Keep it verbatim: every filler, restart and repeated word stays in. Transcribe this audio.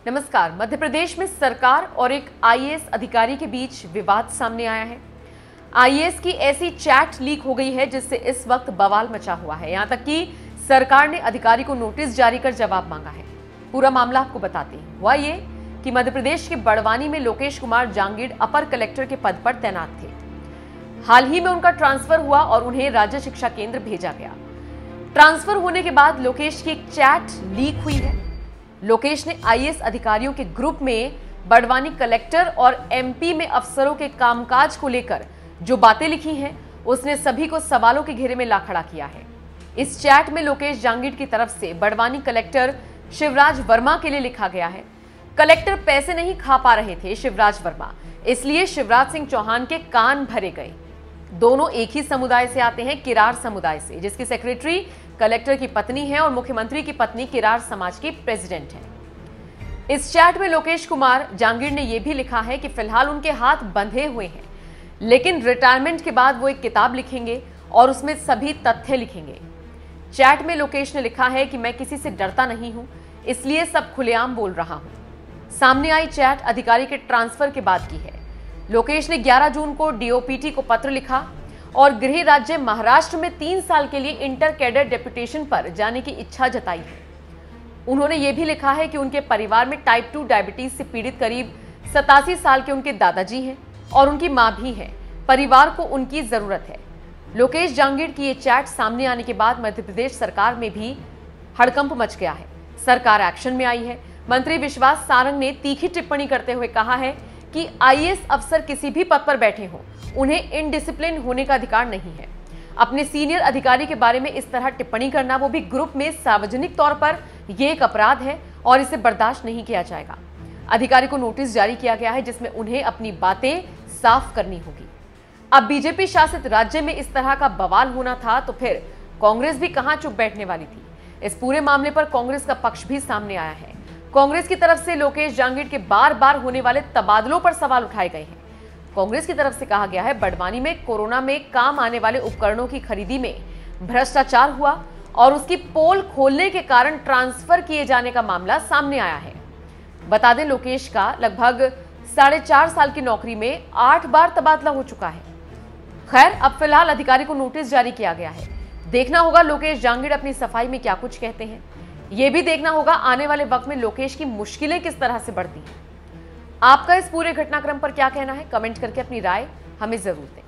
नमस्कार। मध्य प्रदेश में सरकार और एक आईएएस अधिकारी के बीच विवाद सामने आया है। आईएएस की ऐसी चैट लीक हो गई है जिससे इस वक्त बवाल मचा हुआ है। यहां तक कि सरकार ने अधिकारी को नोटिस जारी कर जवाब मांगा है। पूरा मामला आपको बताते हैं। हुआ ये कि मध्य प्रदेश के बड़वानी में लोकेश कुमार जांगीड़ अपर कलेक्टर के पद पर तैनात थे। हाल ही में उनका ट्रांसफर हुआ और उन्हें राज्य शिक्षा केंद्र भेजा गया। ट्रांसफर होने के बाद लोकेश की एक चैट लीक हुई है। लोकेश ने आईएएस अधिकारियों के ग्रुप में बड़वानी कलेक्टर और एमपी में अफसरों के कामकाज को लेकर जो बातें लिखी हैं, उसने सभी को सवालों के घेरे में ला खड़ा किया है। इस चैट में लोकेश जांगीड़ की तरफ से बड़वानी कलेक्टर शिवराज वर्मा के लिए लिखा गया है। कलेक्टर पैसे नहीं खा पा रहे थे शिवराज वर्मा, इसलिए शिवराज सिंह चौहान के कान भरे गए। दोनों एक ही समुदाय से आते हैं, किरार समुदाय से, जिसकी सेक्रेटरी कलेक्टर की पत्नी है और मुख्यमंत्री की पत्नी किरार समाज की प्रेसिडेंट है। इस चैट में लोकेश कुमार जांगीड़ ने यह भी लिखा है कि फिलहाल उनके हाथ बंधे हुए हैं, लेकिन रिटायरमेंट के बाद वो एक किताब लिखेंगे और उसमें सभी तथ्य लिखेंगे। चैट में लोकेश ने लिखा है कि मैं किसी से डरता नहीं हूं, इसलिए सब खुलेआम बोल रहा हूं। सामने आई चैट अधिकारी के ट्रांसफर के बाद की है। लोकेश ने ग्यारह जून को डीओपीटी को पत्र लिखा और गृह राज्य महाराष्ट्र में तीन साल के लिए इंटर कैडर डेपुटेशन पर जाने की इच्छा जताई है। उन्होंने ये भी लिखा है कि उनके परिवार में टाइप टू डायबिटीज से पीड़ित करीब सतासी साल के उनके दादाजी हैं और उनकी मां भी है। परिवार को उनकी जरूरत है। लोकेश जांगीड़ की ये चैट सामने आने के बाद मध्य प्रदेश सरकार में भी हड़कंप मच गया है। सरकार एक्शन में आई है। मंत्री विश्वास सारंग ने तीखी टिप्पणी करते हुए कहा है कि आईएएस अफसर किसी भी पद पर बैठे हों, उन्हें इनडिसिप्लिन होने का अधिकार नहीं है। अपने सीनियर अधिकारी के बारे में इस तरह टिप्पणी करना, वो भी ग्रुप में, सार्वजनिक तौर पर, यह एक अपराध है और इसे बर्दाश्त नहीं किया जाएगा। अधिकारी को नोटिस जारी किया गया है जिसमें उन्हें अपनी बातें साफ करनी होगी। अब बीजेपी शासित राज्य में इस तरह का बवाल होना था तो फिर कांग्रेस भी कहां चुप बैठने वाली थी। इस पूरे मामले पर कांग्रेस का पक्ष भी सामने आया है। कांग्रेस की तरफ से लोकेश जांगीड़ के बार बार होने वाले तबादलों पर सवाल उठाए गए हैं। कांग्रेस की तरफ से कहा गया है बड़वानी में कोरोना में काम आने वाले उपकरणों की खरीदी में भ्रष्टाचार हुआ और उसकी पोल खोलने के कारण ट्रांसफर किए जाने का मामला सामने आया है। बता दें, लोकेश का लगभग साढ़े चार साल की नौकरी में आठ बार तबादला हो चुका है। खैर, अब फिलहाल अधिकारी को नोटिस जारी किया गया है। देखना होगा लोकेश जांगीड़ अपनी सफाई में क्या कुछ कहते हैं। यह भी देखना होगा आने वाले वक्त में लोकेश की मुश्किलें किस तरह से बढ़ती हैं। आपका इस पूरे घटनाक्रम पर क्या कहना है? कमेंट करके अपनी राय हमें जरूर दें।